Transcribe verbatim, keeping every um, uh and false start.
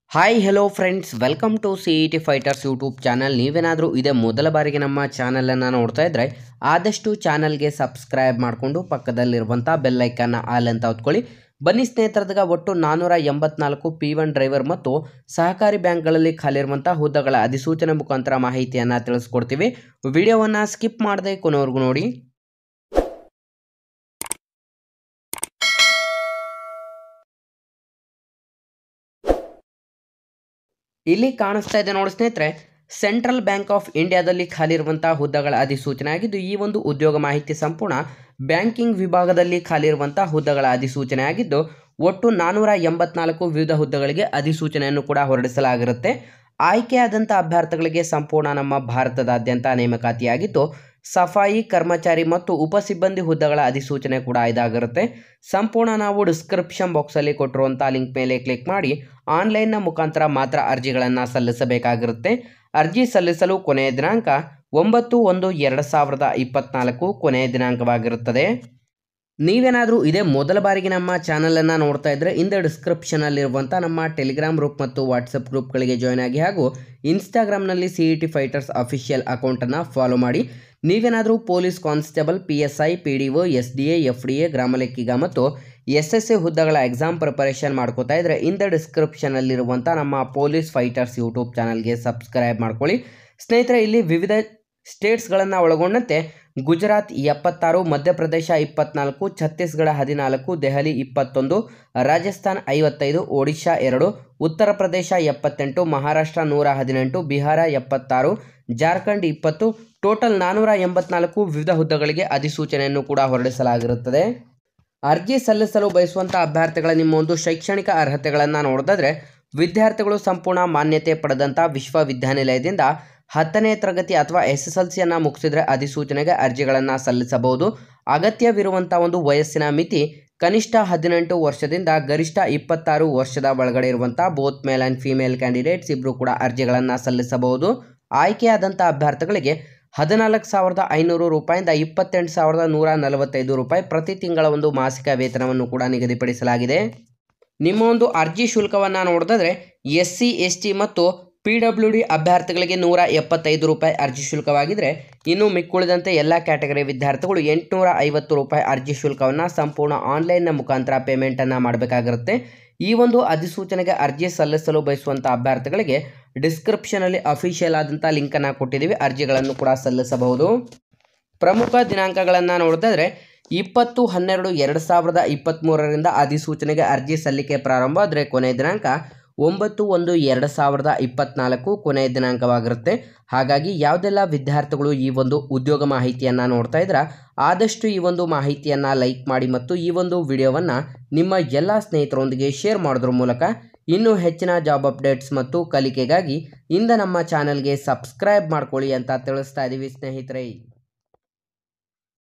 Hi hello friends, welcome to C E T fighters YouTube channel. ನೀವೇನಾದರೂ ಇದೇ ಮೊದಲ ಬಾರಿಗೆ ನಮ್ಮ ಚಾನಲನ್ನು ನೋಡ್ತಾ ಇದ್ದರೆ ಆದಷ್ಟು ಚಾನಲ್ಗೆ ಸಬ್ಸ್ಕ್ರೈಬ್ ಮಾಡಿಕೊಂಡು ಪಕ್ಕದಲ್ಲಿರುವಂಥ ಬೆಲ್ಲೈಕನ್ನ ಆಲ್ ಅಂತ ಹೊತ್ಕೊಳ್ಳಿ. ಬನ್ನಿ ಸ್ನೇಹಿತರದಾಗ ಒಟ್ಟು ನಾನ್ನೂರ ಎಂಬತ್ನಾಲ್ಕು ಪಿ ಒನ್ ಡ್ರೈವರ್ ಮತ್ತು ಸಹಕಾರಿ ಬ್ಯಾಂಕ್ಗಳಲ್ಲಿ ಖಾಲಿರುವಂಥ ಹುದ್ದೆಗಳ ಅಧಿಸೂಚನೆ ಮುಖಾಂತರ ಮಾಹಿತಿಯನ್ನು ತಿಳಿಸ್ಕೊಡ್ತೀವಿ. ವಿಡಿಯೋವನ್ನು ಸ್ಕಿಪ್ ಮಾಡದೆ ಕೊನೆವರೆಗೂ ನೋಡಿ. ಇಲ್ಲಿ ಕಾಣಿಸ್ತಾ ಇದೆ ನೋಡಿ ಸ್ನೇಹಿತರೆ, ಸೆಂಟ್ರಲ್ ಬ್ಯಾಂಕ್ ಆಫ್ ಇಂಡಿಯಾದಲ್ಲಿ ಖಾಲಿರುವಂಥ ಹುದ್ದೆಗಳ ಅಧಿಸೂಚನೆ ಆಗಿದ್ದು, ಈ ಒಂದು ಉದ್ಯೋಗ ಮಾಹಿತಿ ಸಂಪೂರ್ಣ ಬ್ಯಾಂಕಿಂಗ್ ವಿಭಾಗದಲ್ಲಿ ಖಾಲಿರುವಂಥ ಹುದ್ದೆಗಳ ಅಧಿಸೂಚನೆ ಆಗಿದ್ದು, ಒಟ್ಟು ನಾನ್ನೂರ ಎಂಬತ್ನಾಲ್ಕು ವಿವಿಧ ಹುದ್ದೆಗಳಿಗೆ ಅಧಿಸೂಚನೆಯನ್ನು ಕೂಡ ಹೊರಡಿಸಲಾಗಿರುತ್ತೆ. ಆಯ್ಕೆಯಾದಂಥ ಅಭ್ಯರ್ಥಿಗಳಿಗೆ ಸಂಪೂರ್ಣ ನಮ್ಮ ಭಾರತದಾದ್ಯಂತ ನೇಮಕಾತಿಯಾಗಿದ್ದು, ಸಫಾಯಿ ಕರ್ಮಚಾರಿ ಮತ್ತು ಉಪಸಿಬ್ಬಂದಿ ಹುದ್ದೆಗಳ ಅಧಿಸೂಚನೆ ಕೂಡ ಇದಾಗಿರುತ್ತೆ. ಸಂಪೂರ್ಣ ನಾವು ಡಿಸ್ಕ್ರಿಪ್ಷನ್ ಬಾಕ್ಸಲ್ಲಿ ಕೊಟ್ಟಿರುವಂಥ ಲಿಂಕ್ ಮೇಲೆ ಕ್ಲಿಕ್ ಮಾಡಿ ಆನ್ಲೈನ್ನ ಮುಖಾಂತರ ಮಾತ್ರ ಅರ್ಜಿಗಳನ್ನು ಸಲ್ಲಿಸಬೇಕಾಗಿರುತ್ತೆ. ಅರ್ಜಿ ಸಲ್ಲಿಸಲು ಕೊನೆಯ ದಿನಾಂಕ ಒಂಬತ್ತು ಒಂದು ಎರಡು ಸಾವಿರದ ಇಪ್ಪತ್ತ್ನಾಲ್ಕು ಕೊನೆಯ ದಿನಾಂಕವಾಗಿರುತ್ತದೆ. ನೀವೇನಾದರೂ ಇದೇ ಮೊದಲ ಬಾರಿಗೆ ನಮ್ಮ ಚಾನಲನ್ನು ನೋಡ್ತಾ ಇದ್ದರೆ ಇಂದ ಡಿಸ್ಕ್ರಿಪ್ಷನಲ್ಲಿರುವಂಥ ನಮ್ಮ ಟೆಲಿಗ್ರಾಮ್ ಗ್ರೂಪ್ ಮತ್ತು ವಾಟ್ಸಪ್ ಗ್ರೂಪ್ಗಳಿಗೆ ಜಾಯ್ನ್ ಆಗಿ ಹಾಗೂ ಇನ್ಸ್ಟಾಗ್ರಾಮ್ನಲ್ಲಿ C E T fighters official ಅಕೌಂಟನ್ನು ಫಾಲೋ ಮಾಡಿ. ನೀವೇನಾದರೂ police constable, P S I, P D O, S D A, F D A, ಗ್ರಾಮ ಲೆಕ್ಕಿಗ ಮತ್ತು ಎಸ್ ಎಸ್ ಎ ಹುದ್ದೆಗಳ ಎಕ್ಸಾಮ್ ಪ್ರಿಪರೇಷನ್ ಮಾಡ್ಕೋತಾ ಇದ್ದರೆ ಇಂದ ಡಿಸ್ಕ್ರಿಪ್ಷನಲ್ಲಿರುವಂಥ ನಮ್ಮ ಪೊಲೀಸ್ ಫೈಟರ್ಸ್ ಯೂಟ್ಯೂಬ್ ಚಾನಲ್ಗೆ ಸಬ್ಸ್ಕ್ರೈಬ್ ಮಾಡ್ಕೊಳ್ಳಿ. ಸ್ನೇಹಿತರೆ, ಇಲ್ಲಿ ವಿವಿಧ ಸ್ಟೇಟ್ಸ್ಗಳನ್ನು ಒಳಗೊಂಡಂತೆ ಗುಜರಾತ್ ಎಪ್ಪತ್ತಾರು, ಮಧ್ಯಪ್ರದೇಶ ಇಪ್ಪತ್ನಾಲ್ಕು, ಛತ್ತೀಸ್ಗಢ ಹದಿನಾಲ್ಕು, ದೆಹಲಿ ಇಪ್ಪತ್ತೊಂದು, ರಾಜಸ್ಥಾನ್ ಐವತ್ತೈದು, ಒಡಿಶಾ ಎರಡು, ಉತ್ತರ ಪ್ರದೇಶ ಎಪ್ಪತ್ತೆಂಟು, ಮಹಾರಾಷ್ಟ್ರ ನೂರ ಹದಿನೆಂಟು, ಬಿಹಾರ ಎಪ್ಪತ್ತಾರು, ಜಾರ್ಖಂಡ್ ಇಪ್ಪತ್ತು, ಟೋಟಲ್ ನಾನ್ನೂರ ಎಂಬತ್ನಾಲ್ಕು ವಿವಿಧ ಹುದ್ದೆಗಳಿಗೆ ಅಧಿಸೂಚನೆಯನ್ನು ಕೂಡ ಹೊರಡಿಸಲಾಗಿರುತ್ತದೆ. ಅರ್ಜಿ ಸಲ್ಲಿಸಲು ಬಯಸುವಂಥ ಅಭ್ಯರ್ಥಿಗಳ ನಿಮ್ಮ ಒಂದು ಶೈಕ್ಷಣಿಕ ಅರ್ಹತೆಗಳನ್ನು ನೋಡಿದ್ರೆ, ವಿದ್ಯಾರ್ಥಿಗಳು ಸಂಪೂರ್ಣ ಮಾನ್ಯತೆ ಪಡೆದಂಥ ವಿಶ್ವವಿದ್ಯಾನಿಲಯದಿಂದ ಹತ್ತನೇ ತರಗತಿ ಅಥವಾ ಎಸ್ ಎಸ್ ಎಲ್ ಸಿಯನ್ನು ಮುಗಿಸಿದರೆ ಅಧಿಸೂಚನೆಗೆ ಅರ್ಜಿಗಳನ್ನು ಸಲ್ಲಿಸಬಹುದು. ಅಗತ್ಯವಿರುವಂಥ ಒಂದು ವಯಸ್ಸಿನ ಮಿತಿ ಕನಿಷ್ಠ ಹದಿನೆಂಟು ವರ್ಷದಿಂದ ಗರಿಷ್ಠ ಇಪ್ಪತ್ತಾರು ವರ್ಷದ ಒಳಗಡೆ ಇರುವಂಥ both male and female candidates ಇಬ್ಬರು ಕೂಡ ಅರ್ಜಿಗಳನ್ನು ಸಲ್ಲಿಸಬಹುದು. ಆಯ್ಕೆಯಾದಂಥ ಅಭ್ಯರ್ಥಿಗಳಿಗೆ ಹದಿನಾಲ್ಕು ಸಾವಿರದ ಐನೂರು ರೂಪಾಯಿಂದ ಇಪ್ಪತ್ತೆಂಟು ಸಾವಿರದ ನೂರ ನಲವತ್ತೈದು ರೂಪಾಯಿ ಪ್ರತಿ ತಿಂಗಳ ಒಂದು ಮಾಸಿಕ ವೇತನವನ್ನು ಕೂಡ ನಿಗದಿಪಡಿಸಲಾಗಿದೆ. ನಿಮ್ಮ ಒಂದು ಅರ್ಜಿ ಶುಲ್ಕವನ್ನು ನೋಡಿದ್ರೆ ಎಸ್ ಸಿ ಎಸ್ ಟಿ ಮತ್ತು ಪಿ ಡಬ್ಲ್ಯೂ ಡಿ ಅಭ್ಯರ್ಥಿಗಳಿಗೆ ನೂರ ಎಪ್ಪತ್ತೈದು ರೂಪಾಯಿ ಅರ್ಜಿ ಶುಲ್ಕವಾಗಿದ್ದರೆ, ಇನ್ನು ಮಿಕ್ಕುಳಿದಂತೆ ಎಲ್ಲ ಕ್ಯಾಟಗರಿ ವಿದ್ಯಾರ್ಥಿಗಳು ಎಂಟುನೂರ ಐವತ್ತು ರೂಪಾಯಿ ಅರ್ಜಿ ಶುಲ್ಕವನ್ನು ಸಂಪೂರ್ಣ ಆನ್ಲೈನ್ನ ಮುಖಾಂತರ ಪೇಮೆಂಟನ್ನು ಮಾಡಬೇಕಾಗಿರುತ್ತೆ. ಈ ಒಂದು ಅಧಿಸೂಚನೆಗೆ ಅರ್ಜಿ ಸಲ್ಲಿಸಲು ಬಯಸುವಂಥ ಅಭ್ಯರ್ಥಿಗಳಿಗೆ ಡಿಸ್ಕ್ರಿಪ್ಷನಲ್ಲಿ ಅಫಿಷಿಯಲ್ ಆದಂಥ ಲಿಂಕನ್ನು ಕೊಟ್ಟಿದ್ದೀವಿ, ಅರ್ಜಿಗಳನ್ನು ಕೂಡ ಸಲ್ಲಿಸಬಹುದು. ಪ್ರಮುಖ ದಿನಾಂಕಗಳನ್ನು ನೋಡಿದ್ರೆ ಇಪ್ಪತ್ತು ಹನ್ನೆರಡು ಎರಡು ಸಾವಿರದ ಇಪ್ಪತ್ತ್ಮೂರರಿಂದ ಅಧಿಸೂಚನೆಗೆ ಅರ್ಜಿ ಸಲ್ಲಿಕೆ ಪ್ರಾರಂಭ ಆದರೆ ಕೊನೆಯ ದಿನಾಂಕ ಒಂಬತ್ತು ಒಂದು ಎರಡು ಸಾವಿರದ ಇಪ್ಪತ್ತ್ನಾಲ್ಕು ಕೊನೆಯ ದಿನಾಂಕವಾಗಿರುತ್ತೆ. ಹಾಗಾಗಿ ಯಾವುದೆಲ್ಲ ವಿದ್ಯಾರ್ಥಿಗಳು ಈ ಒಂದು ಉದ್ಯೋಗ ಮಾಹಿತಿಯನ್ನು ನೋಡ್ತಾ ಇದ್ರೆ ಆದಷ್ಟು ಈ ಒಂದು ಮಾಹಿತಿಯನ್ನು ಲೈಕ್ ಮಾಡಿ ಮತ್ತು ಈ ಒಂದು ವಿಡಿಯೋವನ್ನು ನಿಮ್ಮ ಎಲ್ಲ ಸ್ನೇಹಿತರೊಂದಿಗೆ ಶೇರ್ ಮಾಡೋದ್ರ ಮೂಲಕ ಇನ್ನೂ ಹೆಚ್ಚಿನ ಜಾಬ್ ಅಪ್ಡೇಟ್ಸ್ ಮತ್ತು ಕಲಿಕೆಗಾಗಿ ಇಂದ ನಮ್ಮ ಚಾನಲ್ಗೆ ಸಬ್ಸ್ಕ್ರೈಬ್ ಮಾಡ್ಕೊಳ್ಳಿ ಅಂತ ತಿಳಿಸ್ತಾ ಇದ್ದೀವಿ ಸ್ನೇಹಿತರೆ.